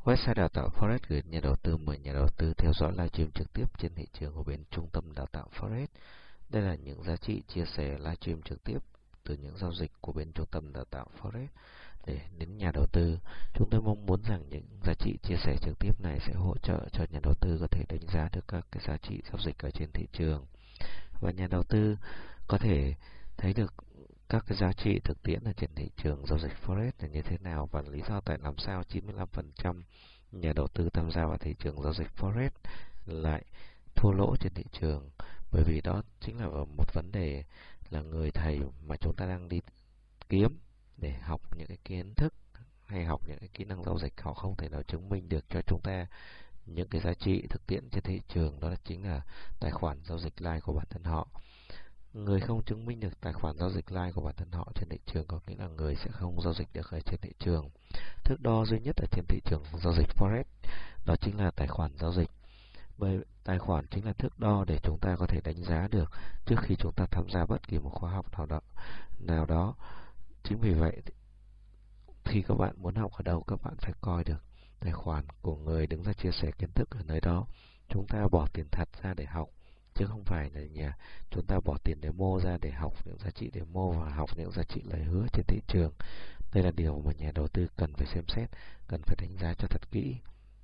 Website đào tạo Forex gửi nhà đầu tư mời nhà đầu tư theo dõi livestream trực tiếp trên thị trường của bên trung tâm đào tạo Forex. Đây là những giá trị chia sẻ livestream trực tiếp từ những giao dịch của bên trung tâm đào tạo Forex để đến nhà đầu tư. Chúng tôi mong muốn rằng những giá trị chia sẻ trực tiếp này sẽ hỗ trợ cho nhà đầu tư có thể đánh giá được các cái giá trị giao dịch ở trên thị trường, và nhà đầu tư có thể thấy được các cái giá trị thực tiễn ở trên thị trường giao dịch Forex là như thế nào, và lý do tại làm sao 95% nhà đầu tư tham gia vào thị trường giao dịch Forex lại thua lỗ trên thị trường. Bởi vì đó chính là một vấn đề là người thầy mà chúng ta đang đi kiếm để học những cái kiến thức hay học những cái kỹ năng giao dịch, họ không thể nào chứng minh được cho chúng ta những cái giá trị thực tiễn trên thị trường, đó chính là tài khoản giao dịch live của bản thân họ. Người không chứng minh được tài khoản giao dịch live của bản thân họ trên thị trường có nghĩa là người sẽ không giao dịch được ở trên thị trường. Thước đo duy nhất ở trên thị trường giao dịch Forex đó chính là tài khoản giao dịch. Bởi tài khoản chính là thước đo để chúng ta có thể đánh giá được trước khi chúng ta tham gia bất kỳ một khóa học nào đó. Chính vì vậy, khi các bạn muốn học ở đâu, các bạn phải coi được tài khoản của người đứng ra chia sẻ kiến thức ở nơi đó. Chúng ta bỏ tiền thật ra để học, chứ không phải là chúng ta bỏ tiền demo ra để học những giá trị demo và học những giá trị lời hứa trên thị trường. Đây là điều mà nhà đầu tư cần phải xem xét, cần phải đánh giá cho thật kỹ.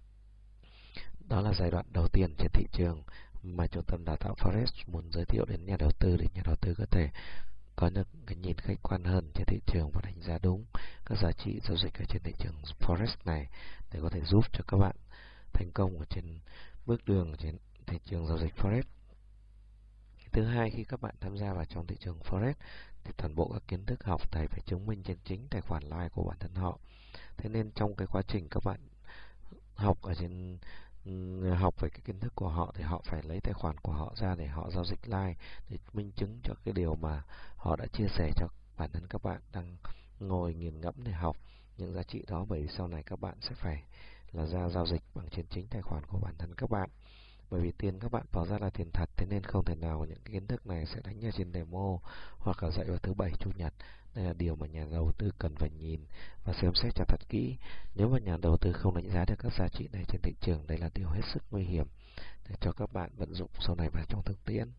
Đó là giai đoạn đầu tiên trên thị trường mà trung tâm đào tạo Forex muốn giới thiệu đến nhà đầu tư, để nhà đầu tư có thể có được cái nhìn khách quan hơn trên thị trường và đánh giá đúng các giá trị giao dịch ở trên thị trường Forex này, để có thể giúp cho các bạn thành công ở trên bước đường trên thị trường giao dịch Forex. Thứ hai, khi các bạn tham gia vào trong thị trường Forex thì toàn bộ các kiến thức học thầy phải chứng minh trên chính tài khoản live của bản thân họ. Thế nên trong cái quá trình các bạn học về cái kiến thức của họ thì họ phải lấy tài khoản của họ ra để họ giao dịch live, để minh chứng cho cái điều mà họ đã chia sẻ cho bản thân các bạn đang ngồi nghiền ngẫm để học những giá trị đó. Bởi vì sau này các bạn sẽ phải là ra giao dịch bằng trên chính tài khoản của bản thân các bạn. Bởi vì tiền các bạn bỏ ra là tiền thật, thế nên không thể nào những cái kiến thức này sẽ đánh ở trên demo hoặc là dạy vào thứ Bảy Chủ nhật. Đây là điều mà nhà đầu tư cần phải nhìn và xem xét cho thật kỹ. Nếu mà nhà đầu tư không đánh giá được các giá trị này trên thị trường, đây là điều hết sức nguy hiểm để cho các bạn vận dụng sau này vào trong thực tiễn.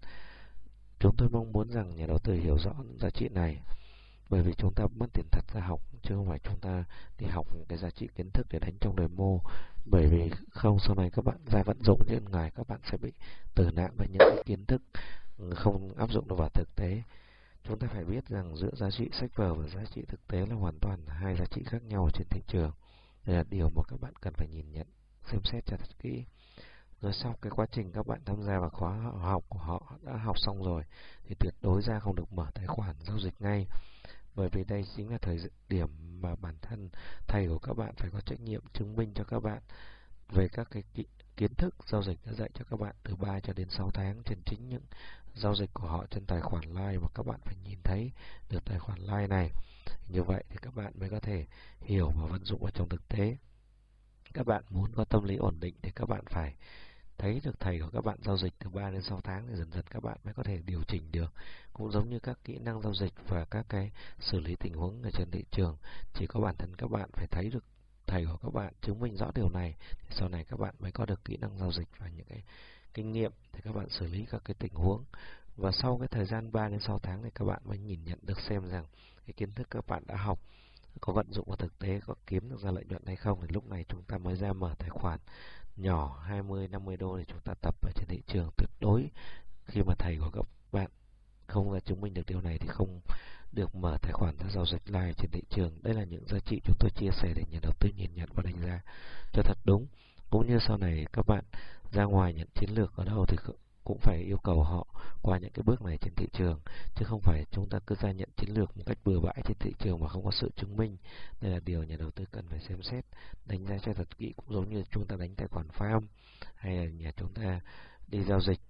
Chúng tôi mong muốn rằng nhà đầu tư hiểu rõ giá trị này, bởi vì chúng ta mất tiền thật ra học, chứ không phải chúng ta đi học cái giá trị kiến thức để đánh trong demo. Bởi vì không, sau này các bạn ra vận dụng trên ngày, các bạn sẽ bị tử nạn với những cái kiến thức không áp dụng được vào thực tế. Chúng ta phải biết rằng giữa giá trị sách vở và giá trị thực tế là hoàn toàn hai giá trị khác nhau trên thị trường. Đây là điều mà các bạn cần phải nhìn nhận, xem xét cho thật kỹ. Rồi sau cái quá trình các bạn tham gia vào khóa học của họ đã học xong rồi thì tuyệt đối ra không được mở tài khoản giao dịch ngay. Bởi vì đây chính là thời điểm mà bản thân thầy của các bạn phải có trách nhiệm chứng minh cho các bạn về các cái kiến thức giao dịch đã dạy cho các bạn từ 3 cho đến 6 tháng trên chính những giao dịch của họ trên tài khoản live, mà các bạn phải nhìn thấy được tài khoản live này. Như vậy thì các bạn mới có thể hiểu và vận dụng vào trong thực tế. Các bạn muốn có tâm lý ổn định thì các bạn phải thấy được thầy của các bạn giao dịch từ 3 đến 6 tháng thì dần dần các bạn mới có thể điều chỉnh được. Cũng giống như các kỹ năng giao dịch và các cái xử lý tình huống ở trên thị trường, chỉ có bản thân các bạn phải thấy được thầy của các bạn chứng minh rõ điều này thì sau này các bạn mới có được kỹ năng giao dịch và những cái kinh nghiệm để các bạn xử lý các cái tình huống. Và sau cái thời gian 3 đến 6 tháng thì các bạn mới nhìn nhận được xem rằng cái kiến thức các bạn đã học có vận dụng vào thực tế, có kiếm được ra lợi nhuận hay không, thì lúc này chúng ta mới ra mở tài khoản nhỏ 20-50 đô để chúng ta tập ở trên thị trường. Tuyệt đối khi mà thầy của các bạn không là chứng minh được điều này thì không được mở tài khoản ra giao dịch live trên thị trường. Đây là những giá trị chúng tôi chia sẻ để nhà đầu tư nhìn nhận và đánh giá cho thật đúng. Cũng như sau này các bạn ra ngoài nhận chiến lược ở đâu thì cũng phải yêu cầu họ qua những cái bước này trên thị trường, chứ không phải chúng ta cứ ra nhận chiến lược một cách bừa bãi trên thị trường mà không có sự chứng minh. Đây là điều nhà đầu tư cần phải xem xét, đánh giá cho thật kỹ. Cũng giống như chúng ta đánh tài khoản farm, hay là nhà chúng ta đi giao dịch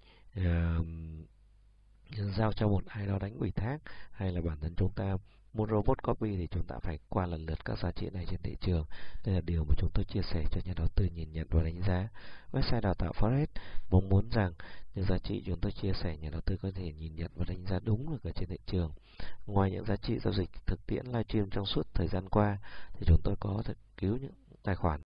giao cho một ai đó đánh ủy thác, hay là bản thân chúng ta mua robot copy, thì chúng ta phải qua lần lượt các giá trị này trên thị trường. Đây là điều mà chúng tôi chia sẻ cho nhà đầu tư nhìn nhận và đánh giá. Website đào tạo Forex mong muốn rằng những giá trị chúng tôi chia sẻ, nhà đầu tư có thể nhìn nhận và đánh giá đúng được ở trên thị trường. Ngoài những giá trị giao dịch thực tiễn livestream trong suốt thời gian qua, thì chúng tôi có cứu những tài khoản